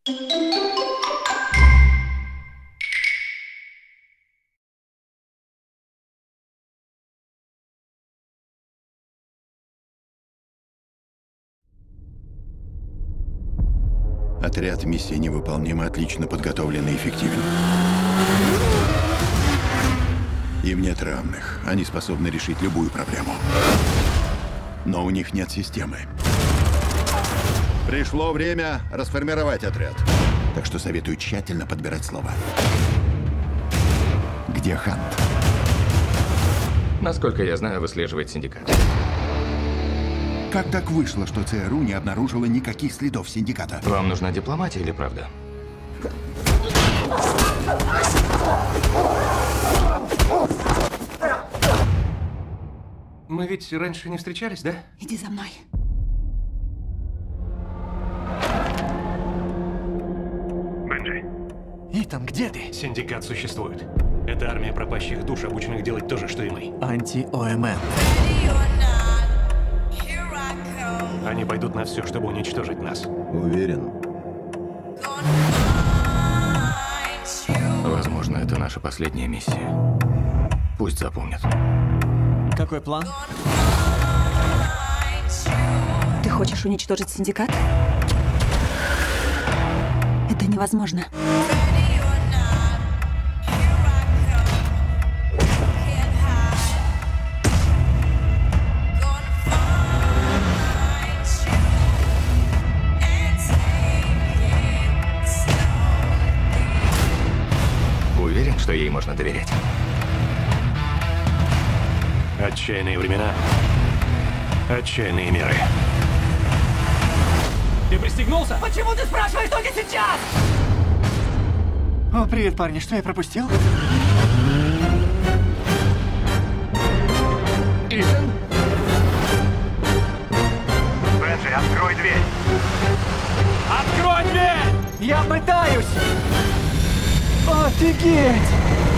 Отряд «Миссия невыполнима» отлично подготовлен и эффективен. Им нет равных. Они способны решить любую проблему. Но у них нет системы. Пришло время расформировать отряд. Так что советую тщательно подбирать слова. Где Хант? Насколько я знаю, выслеживает синдикат. Как так вышло, что ЦРУ не обнаружила никаких следов синдиката? Вам нужна дипломатия или правда? Мы ведь раньше не встречались, да? Иди за мной. Бенджи. Итан, где ты? Синдикат существует. Это армия пропащих душ, обученных делать то же, что и мы. Анти-ОМН. Они пойдут на все, чтобы уничтожить нас. Уверен. Возможно, это наша последняя миссия. Пусть запомнят. Какой план? Ты хочешь уничтожить синдикат? Это невозможно. Уверен, что ей можно доверять? Отчаянные времена. Отчаянные меры. Ты пристегнулся? Почему ты спрашиваешь только сейчас? О, привет, парни. Что я пропустил? Итан? Бенджи, открой дверь! Открой дверь! Я пытаюсь! Офигеть!